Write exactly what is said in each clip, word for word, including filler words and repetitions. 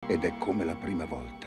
ed è come la prima volta.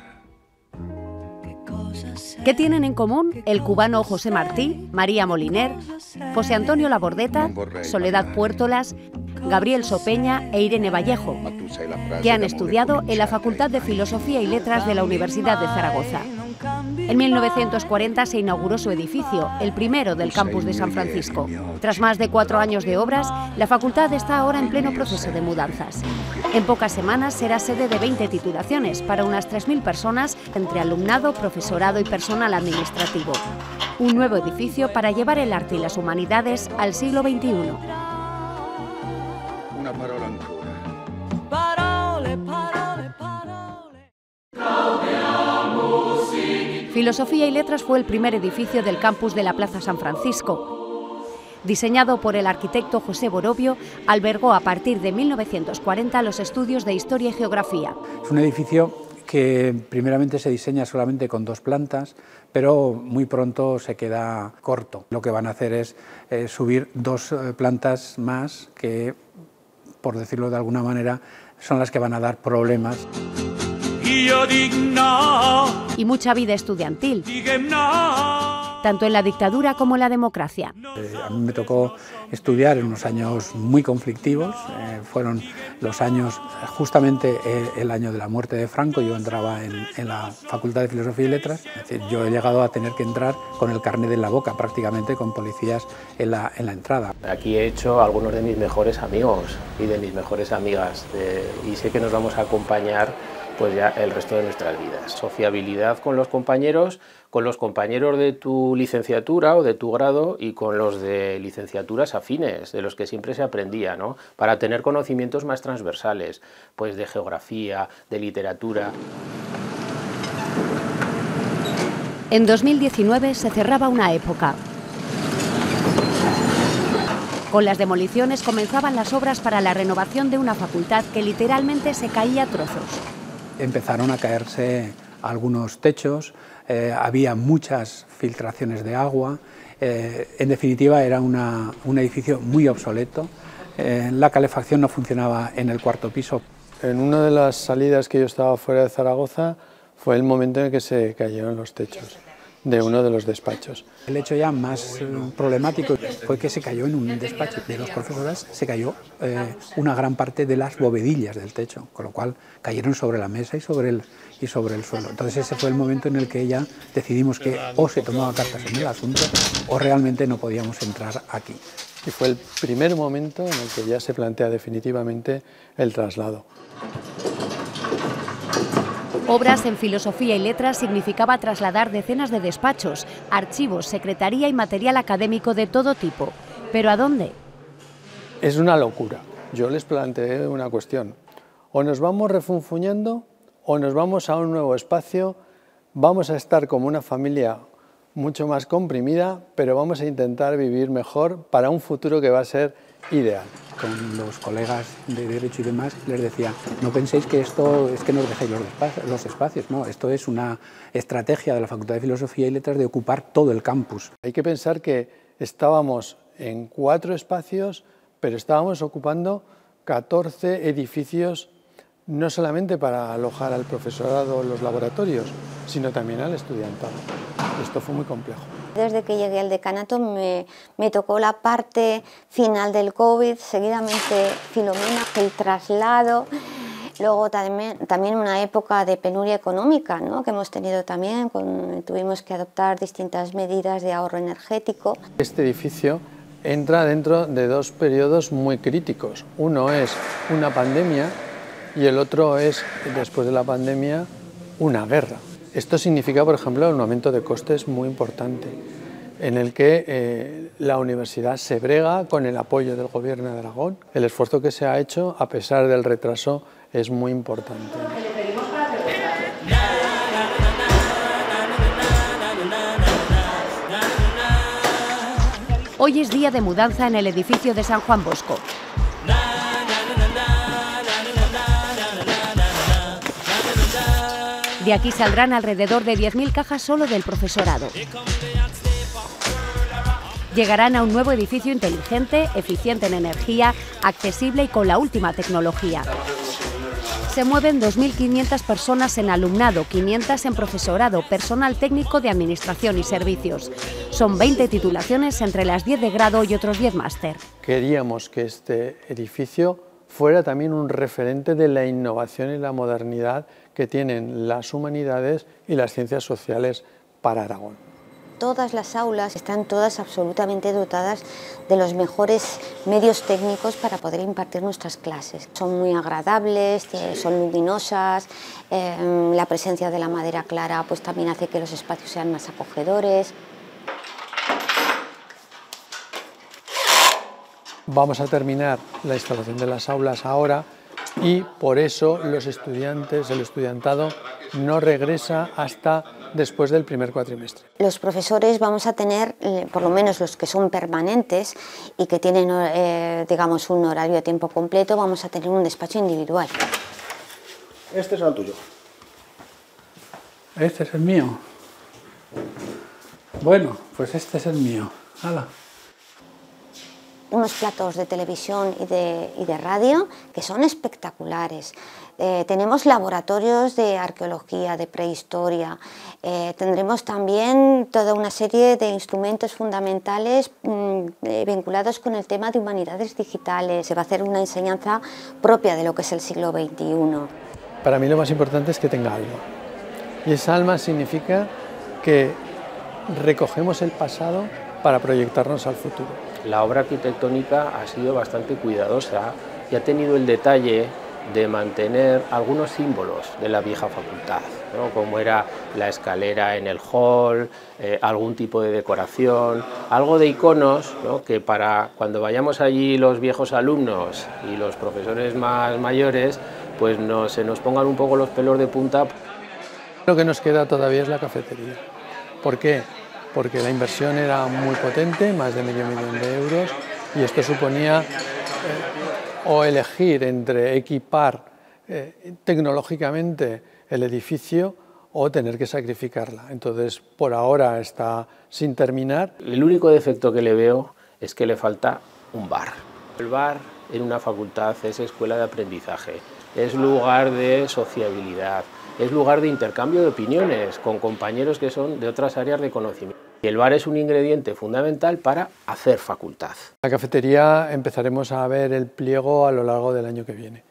¿Qué tienen en común el cubano José Martí, María Moliner, José Antonio Labordeta, Soledad Puertolas, Gabriel Sopeña e Irene Vallejo, que han estudiado en la Facultad de Filosofía y Letras de la Universidad de Zaragoza? En mil novecientos cuarenta se inauguró su edificio, el primero del campus de San Francisco. Tras más de cuatro años de obras, la facultad está ahora en pleno proceso de mudanzas. En pocas semanas será sede de veinte titulaciones para unas tres mil personas entre alumnado, profesorado y personal administrativo. Un nuevo edificio para llevar el arte y las humanidades al siglo veintiuno. Una parola ancora. Parole, parole, parole. Filosofía y Letras fue el primer edificio del campus de la Plaza San Francisco. Diseñado por el arquitecto José Borovio, albergó a partir de mil novecientos cuarenta los estudios de Historia y Geografía. Es un edificio que primeramente se diseña solamente con dos plantas, pero muy pronto se queda corto. Lo que van a hacer es eh, subir dos eh, plantas más que, por decirlo de alguna manera, son las que van a dar problemas. Y mucha vida estudiantil, tanto en la dictadura como en la democracia. Eh, a mí me tocó estudiar en unos años muy conflictivos, eh, fueron los años, justamente eh, el año de la muerte de Franco. Yo entraba en, en la Facultad de Filosofía y Letras, es decir, yo he llegado a tener que entrar con el carnet en la boca, prácticamente con policías en la, en la entrada. Aquí he hecho algunos de mis mejores amigos y de mis mejores amigas, de, y sé que nos vamos a acompañar pues ya el resto de nuestras vidas. Sociabilidad con los compañeros, con los compañeros de tu licenciatura o de tu grado y con los de licenciaturas afines, de los que siempre se aprendía, ¿no? Para tener conocimientos más transversales, pues de geografía, de literatura. En dos mil diecinueve se cerraba una época. Con las demoliciones comenzaban las obras para la renovación de una facultad que literalmente se caía a trozos. Empezaron a caerse algunos techos, eh, había muchas filtraciones de agua, eh, en definitiva era una, un edificio muy obsoleto, eh, la calefacción no funcionaba en el cuarto piso. En una de las salidas que yo estaba fuera de Zaragoza fue el momento en el que se cayeron los techos de uno de los despachos. El hecho ya más eh, problemático fue que se cayó en un despacho de los profesores, se cayó eh, una gran parte de las bovedillas del techo, con lo cual cayeron sobre la mesa y sobre, el, y sobre el suelo. Entonces ese fue el momento en el que ya decidimos que o se tomaba cartas en el asunto o realmente no podíamos entrar aquí. Y fue el primer momento en el que ya se plantea definitivamente el traslado. Obras en Filosofía y Letras significaba trasladar decenas de despachos, archivos, secretaría y material académico de todo tipo. ¿Pero a dónde? Es una locura. Yo les planteé una cuestión. O nos vamos refunfuñando o nos vamos a un nuevo espacio, vamos a estar como una familia mucho más comprimida, pero vamos a intentar vivir mejor para un futuro que va a ser ideal. Con los colegas de Derecho y demás les decía, no penséis que esto es que nos dejéis los espacios, los espacios, no, esto es una estrategia de la Facultad de Filosofía y Letras de ocupar todo el campus. Hay que pensar que estábamos en cuatro espacios, pero estábamos ocupando catorce edificios, no solamente para alojar al profesorado o los laboratorios, sino también al estudiantado. Esto fue muy complejo. Desde que llegué al decanato me, me tocó la parte final del COVID, seguidamente Filomena, el traslado, luego también, también una época de penuria económica, ¿no?, que hemos tenido también, con, tuvimos que adoptar distintas medidas de ahorro energético. Este edificio entra dentro de dos periodos muy críticos. Uno es una pandemia y el otro es, después de la pandemia, una guerra. Esto significa, por ejemplo, un aumento de costes muy importante, en el que eh, la universidad se brega con el apoyo del Gobierno de Aragón. El esfuerzo que se ha hecho, a pesar del retraso, es muy importante. Hoy es día de mudanza en el edificio de San Juan Bosco. De aquí saldrán alrededor de diez mil cajas solo del profesorado. Llegarán a un nuevo edificio inteligente, eficiente en energía, accesible y con la última tecnología. Se mueven dos mil quinientas personas en alumnado, quinientas en profesorado, personal técnico de administración y servicios. Son veinte titulaciones entre las diez de grado y otros diez máster. Queríamos que este edificio fuera también un referente de la innovación y la modernidad que tienen las humanidades y las ciencias sociales para Aragón. Todas las aulas están todas absolutamente dotadas de los mejores medios técnicos para poder impartir nuestras clases. Son muy agradables, son luminosas, eh, la presencia de la madera clara pues también hace que los espacios sean más acogedores. Vamos a terminar la instalación de las aulas ahora y por eso los estudiantes, el estudiantado no regresa hasta después del primer cuatrimestre. Los profesores vamos a tener, por lo menos los que son permanentes y que tienen eh, digamos un horario de tiempo completo, vamos a tener un despacho individual. Este es el tuyo. Este es el mío. Bueno, pues este es el mío. ¡Hala! Unos platos de televisión y de, y de radio que son espectaculares. Eh, tenemos laboratorios de arqueología, de prehistoria, eh, tendremos también toda una serie de instrumentos fundamentales mmm, eh, vinculados con el tema de humanidades digitales. Se va a hacer una enseñanza propia de lo que es el siglo veintiuno. Para mí lo más importante es que tenga alma. Y esa alma significa que recogemos el pasado para proyectarnos al futuro. La obra arquitectónica ha sido bastante cuidadosa y ha tenido el detalle de mantener algunos símbolos de la vieja facultad, ¿no? Como era la escalera en el hall, eh, algún tipo de decoración, algo de iconos, ¿no? Que para cuando vayamos allí los viejos alumnos y los profesores más mayores, pues no, se nos pongan un poco los pelos de punta. Lo que nos queda todavía es la cafetería. ¿Por qué? Porque la inversión era muy potente, más de medio millón de euros, y esto suponía eh, o elegir entre equipar eh, tecnológicamente el edificio o tener que sacrificarla. Entonces, por ahora está sin terminar. El único defecto que le veo es que le falta un bar. El bar en una facultad es escuela de aprendizaje, es lugar de sociabilidad, es lugar de intercambio de opiniones con compañeros que son de otras áreas de conocimiento. Y el bar es un ingrediente fundamental para hacer facultad. La cafetería empezaremos a ver el pliego a lo largo del año que viene.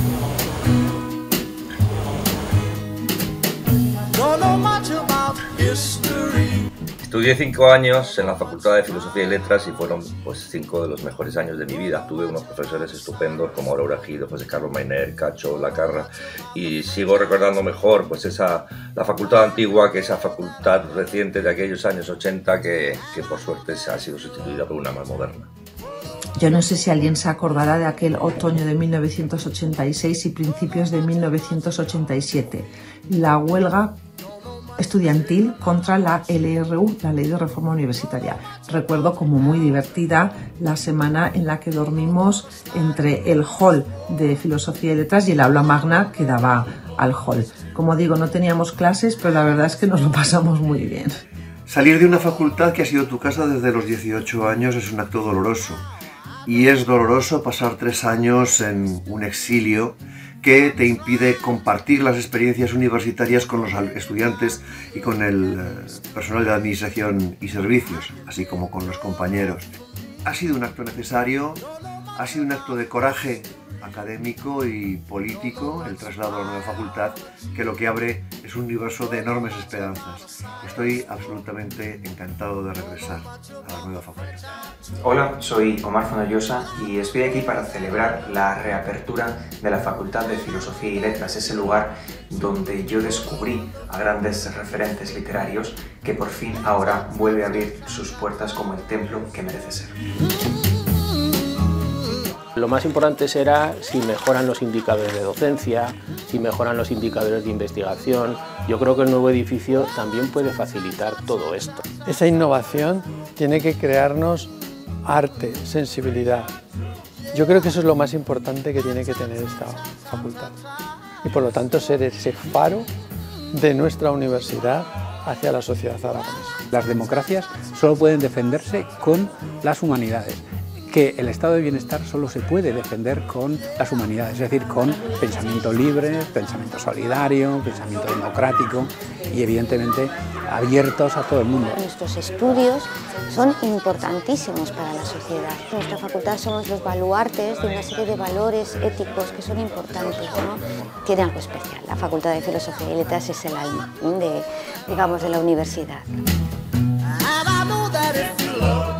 Estudié cinco años en la Facultad de Filosofía y Letras y fueron pues, cinco de los mejores años de mi vida. Tuve unos profesores estupendos como Aurora Gil, José Carlos Mainer, Cacho, Lacarra, y sigo recordando mejor pues, esa, la facultad antigua que esa facultad reciente de aquellos años ochenta que, que por suerte se ha sido sustituida por una más moderna. Yo no sé si alguien se acordará de aquel otoño de mil novecientos ochenta y seis y principios de mil novecientos ochenta y siete, la huelga estudiantil contra la L R U, la Ley de Reforma Universitaria. Recuerdo como muy divertida la semana en la que dormimos entre el hall de Filosofía y Letras y el aula magna que daba al hall. Como digo, no teníamos clases, pero la verdad es que nos lo pasamos muy bien. Salir de una facultad que ha sido tu casa desde los dieciocho años es un acto doloroso. Y es doloroso pasar tres años en un exilio que te impide compartir las experiencias universitarias con los estudiantes y con el personal de administración y servicios, así como con los compañeros. Ha sido un acto necesario, ha sido un acto de coraje académico y político, el traslado a la nueva facultad, que lo que abre es un universo de enormes esperanzas. Estoy absolutamente encantado de regresar a la nueva facultad. Hola, soy Omar Fonollosa y estoy aquí para celebrar la reapertura de la Facultad de Filosofía y Letras, ese lugar donde yo descubrí a grandes referentes literarios que por fin ahora vuelve a abrir sus puertas como el templo que merece ser. Lo más importante será si mejoran los indicadores de docencia, si mejoran los indicadores de investigación. Yo creo que el nuevo edificio también puede facilitar todo esto. Esa innovación tiene que crearnos arte, sensibilidad. Yo creo que eso es lo más importante que tiene que tener esta facultad. Y por lo tanto ser ese faro de nuestra universidad hacia la sociedad aragonesa. Las democracias solo pueden defenderse con las humanidades. que el estado de bienestar solo se puede defender con las humanidades, es decir, con pensamiento libre, pensamiento solidario, pensamiento democrático y evidentemente abiertos a todo el mundo. Nuestros estudios son importantísimos para la sociedad. En nuestra facultad somos los baluartes de una serie de valores éticos que son importantes, ¿no? Tiene algo especial. La Facultad de Filosofía y Letras es el alma de, digamos, de la universidad.